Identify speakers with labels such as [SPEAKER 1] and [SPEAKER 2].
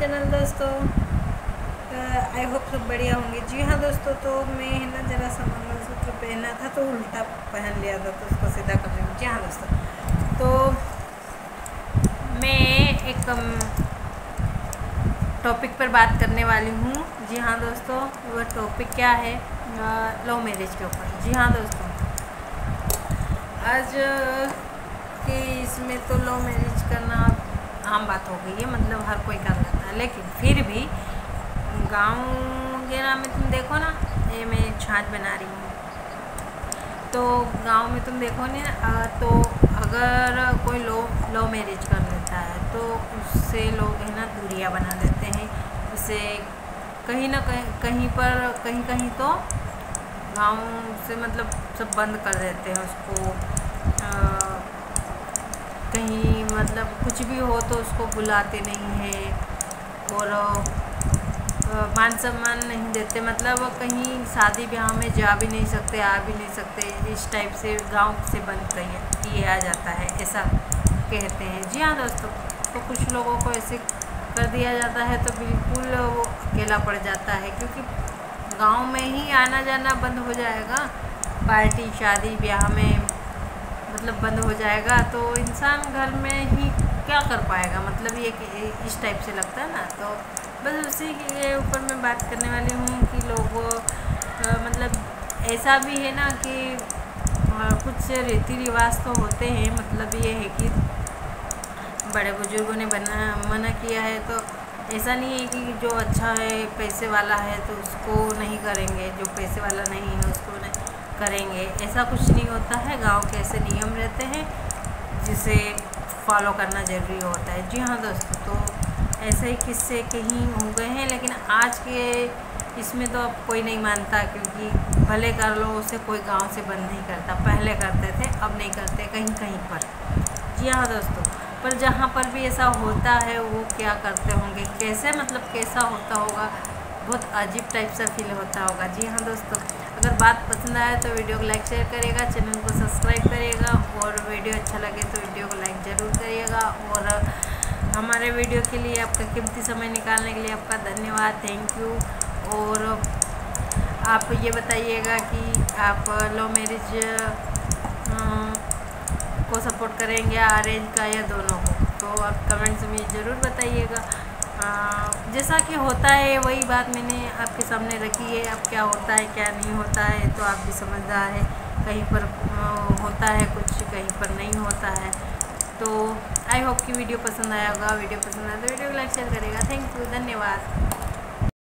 [SPEAKER 1] Channel दोस्तों। I hope सब बढ़िया होंगे। जी हाँ दोस्तों, तो मैं है ना ज़रा सा मंगलसूत्र पहना था तो उल्टा पहन लिया था, तो उसको सीधा कर रही हूँ। जी हाँ दोस्तों, तो मैं एक टॉपिक पर बात करने वाली हूँ। जी हाँ दोस्तों, वह टॉपिक क्या है? लव मैरिज के ऊपर। जी हाँ दोस्तों, आज के इसमें तो लव मैरिज करना आम बात हो गई है, मतलब हर कोई कर लेता है। लेकिन फिर भी गांव वगैरह में तुम देखो ना, ये मैं छाछ बना रही हूँ, तो गांव में तुम देखो ना, तो अगर कोई लव मैरिज कर लेता है तो उससे लोग है ना दूरियां बना देते हैं। उसे कहीं ना कहीं पर कहीं तो गांव से मतलब सब बंद कर देते हैं उसको। कहीं मतलब कुछ भी हो तो उसको बुलाते नहीं है और मान सम्मान नहीं देते, मतलब कहीं शादी ब्याह में जा भी नहीं सकते, आ भी नहीं सकते। इस टाइप से गांव से बंद किया जाता है, ऐसा कहते हैं। जी हाँ दोस्तों, तो कुछ लोगों को ऐसे कर दिया जाता है तो बिल्कुल वो अकेला पड़ जाता है, क्योंकि गांव में ही आना जाना बंद हो जाएगा। पार्टी शादी ब्याह में मतलब बंद हो जाएगा तो इंसान घर में ही क्या कर पाएगा, मतलब ये इस टाइप से लगता है ना। तो बस उसी के ऊपर मैं बात करने वाली हूँ कि लोगों मतलब ऐसा भी है ना कि कुछ रीति रिवाज तो होते हैं, मतलब ये है कि बड़े बुजुर्गों ने मना किया है तो ऐसा नहीं है कि जो अच्छा है पैसे वाला है तो उसको नहीं करेंगे, जो पैसे वाला नहीं है उसको नहीं करेंगे, ऐसा कुछ नहीं होता है। गांव के ऐसे नियम रहते हैं जिसे फॉलो करना ज़रूरी होता है। जी हाँ दोस्तों, तो ऐसे ही किस्से कहीं हो गए हैं, लेकिन आज के इसमें तो अब कोई नहीं मानता, क्योंकि भले कर लो उसे कोई गांव से बंद नहीं करता। पहले करते थे, अब नहीं करते कहीं कहीं पर। जी हाँ दोस्तों, पर जहाँ पर भी ऐसा होता है वो क्या करते होंगे, कैसे मतलब कैसा होता होगा, बहुत अजीब टाइप सा फील होता होगा। जी हाँ दोस्तों, अगर बात पसंद आए तो वीडियो को लाइक शेयर करिएगा, चैनल को सब्सक्राइब करिएगा, और वीडियो अच्छा लगे तो वीडियो को लाइक ज़रूर करिएगा। और हमारे वीडियो के लिए आपका कीमती समय निकालने के लिए आपका धन्यवाद, थैंक यू। और आप ये बताइएगा कि आप लव मैरिज को सपोर्ट करेंगे अरेंज का या दोनों को, तो आप कमेंट्स में ज़रूर बताइएगा। जैसा कि होता है वही बात मैंने आपके सामने रखी है। अब क्या होता है क्या नहीं होता है तो आप भी समझदार है, कहीं पर होता है कुछ, कहीं पर नहीं होता है। तो आई होप कि वीडियो पसंद आया होगा। वीडियो पसंद आया तो वीडियो को लाइक शेयर करेगा। थैंक यू, धन्यवाद।